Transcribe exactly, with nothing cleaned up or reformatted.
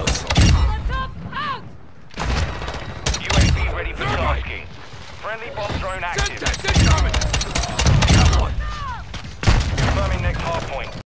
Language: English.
U A V ready for tasking. Friendly bomb drone active. Tempus incoming! Confirming next hard point.